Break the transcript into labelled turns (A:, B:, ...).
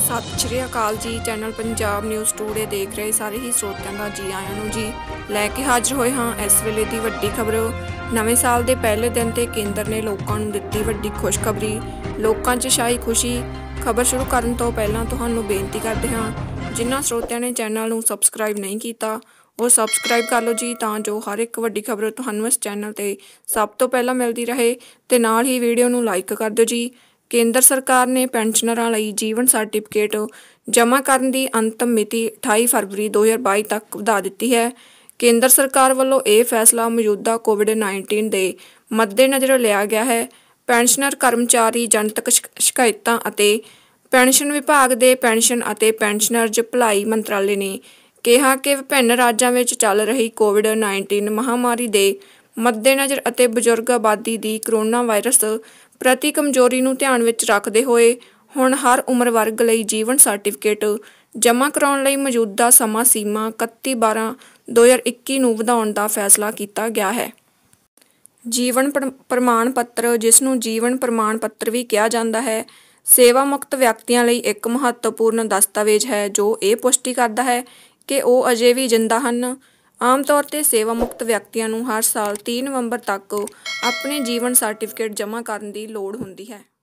A: ਸਤਿ ਸ਼੍ਰੀ ਅਕਾਲ ਜੀ। Channel Punjab news today ਦੇਖ ਰਹੇ ਸਾਰੇ ਹੀ ਸਰੋਤਿਆਂ ਦਾ ਜੀ ਆਇਆਂ ਨੂੰ ਜੀ। ਲੈ ਕੇ ਹਾਜ਼ਰ ਹੋਏ ਹਾਂ ਇਸ ਵੇਲੇ ਦੀ ਵੱਡੀ ਖਬਰ। ਨਵੇਂ ਸਾਲ ਦੇ ਪਹਿਲੇ ਦਿਨ ਤੇ ਕੇਂਦਰ ਨੇ ਲੋਕਾਂ ਨੂੰ ਦਿੱਤੀ ਵੱਡੀ ਖੁਸ਼ਖਬਰੀ। ਲੋਕਾਂ 'ਚ ਛਾਈ ਖੁਸ਼ੀ। ਖਬਰ ਸ਼ੁਰੂ ਕਰਨ ਤੋਂ ਪਹਿਲਾਂ ਤੁਹਾਨੂੰ ਬੇਨਤੀ ਕਰਦੇ ਹਾਂ, ਜਿਨ੍ਹਾਂ ਸਰੋਤਿਆਂ ਨੇ ਚੈਨਲ ਨੂੰ ਸਬਸਕ੍ਰਾਈਬ ਨਹੀਂ ਕੀਤਾ ਉਹ ਸਬਸਕ੍ਰਾਈਬ ਕਰ ਲਓ ਜੀ, ਤਾਂ ਜੋ ਹਰ ਇੱਕ ਵੱਡੀ ਖਬਰ ਤੁਹਾਨੂੰ ਇਸ ਚੈਨਲ 'ਤੇ ਸਭ ਤੋਂ ਪਹਿਲਾਂ ਮਿਲਦੀ ਰਹੇ। ਤੇ ਨਾਲ ਹੀ ਵੀਡੀਓ ਨੂੰ ਲਾਈਕ ਕਰ ਦਿਓ ਜੀ। ਕੇਂਦਰ ਸਰਕਾਰ ਨੇ ਪੈਨਸ਼ਨਰਾਂ ਲਈ ਜੀਵਨ ਸਰਟੀਫਿਕੇਟ ਜਮ੍ਹਾਂ ਕਰਨ ਦੀ ਅੰਤਿਮ ਮਿਤੀ 28 ਫਰਵਰੀ 2022 ਤੱਕ ਵਧਾ ਦਿੱਤੀ ਹੈ। ਕੇਂਦਰ ਸਰਕਾਰ ਵੱਲੋਂ ਇਹ ਫੈਸਲਾ ਮੌਜੂਦਾ ਕੋਵਿਡ-19 ਦੇ ਮੱਦੇਨਜ਼ਰ ਲਿਆ ਗਿਆ ਹੈ। ਪੈਨਸ਼ਨਰ ਕਰਮਚਾਰੀ ਜਨਤਕ ਸ਼ਿਕਾਇਤਾਂ ਅਤੇ ਪੈਨਸ਼ਨ ਵਿਭਾਗ ਦੇ ਪੈਨਸ਼ਨ ਅਤੇ ਪੈਨਸ਼ਨਰਜ਼ ਭਲਾਈ ਮੰਤਰਾਲੇ ਨੇ ਕਿਹਾ ਕਿ ਵਿਭਿੰਨ ਰਾਜਾਂ ਵਿੱਚ ਚੱਲ ਰਹੀ ਕੋਵਿਡ-19 ਮਹਾਮਾਰੀ ਦੇ ਮੱਦੇਨਜ਼ਰ ਅਤੇ ਬਜ਼ੁਰਗ ਆਬਾਦੀ ਦੀ ਕਰੋਨਾ ਵਾਇਰਸ ਪ੍ਰਤੀ ਕਮਜ਼ੋਰੀ ਨੂੰ ਧਿਆਨ ਵਿੱਚ ਰੱਖਦੇ ਹੋਏ ਹੁਣ ਹਰ ਉਮਰ ਵਰਗ ਲਈ ਜੀਵਨ ਸਰਟੀਫਿਕੇਟ ਜਮ੍ਹਾਂ ਕਰਾਉਣ ਲਈ ਮੌਜੂਦਾ ਸਮਾਂ ਸੀਮਾ 31/12/2021 ਨੂੰ ਵਧਾਉਣ ਦਾ ਫੈਸਲਾ ਕੀਤਾ ਗਿਆ ਹੈ। ਜੀਵਨ ਪ੍ਰਮਾਣ ਪੱਤਰ, ਜਿਸ ਨੂੰ ਜੀਵਨ ਪ੍ਰਮਾਣ ਪੱਤਰ ਵੀ ਕਿਹਾ ਜਾਂਦਾ ਹੈ, ਸੇਵਾ ਮੁਕਤ ਵਿਅਕਤੀਆਂ ਲਈ ਇੱਕ ਮਹੱਤਵਪੂਰਨ ਦਸਤਾਵੇਜ਼ ਹੈ ਜੋ ਇਹ ਪੁਸ਼ਟੀ ਕਰਦਾ ਹੈ ਕਿ ਉਹ ਅਜੇ ਵੀ ਜ਼ਿੰਦਾ ਹਨ। ਆਮ ਤੌਰ 'ਤੇ ਸੇਵਾ ਮੁਕਤ ਵਿਅਕਤੀਆਂ ਨੂੰ ਹਰ ਸਾਲ 30 ਨਵੰਬਰ ਤੱਕ ਆਪਣੇ ਜੀਵਨ ਸਰਟੀਫਿਕੇਟ ਜਮ੍ਹਾਂ ਕਰਨ ਦੀ ਲੋੜ ਹੁੰਦੀ ਹੈ।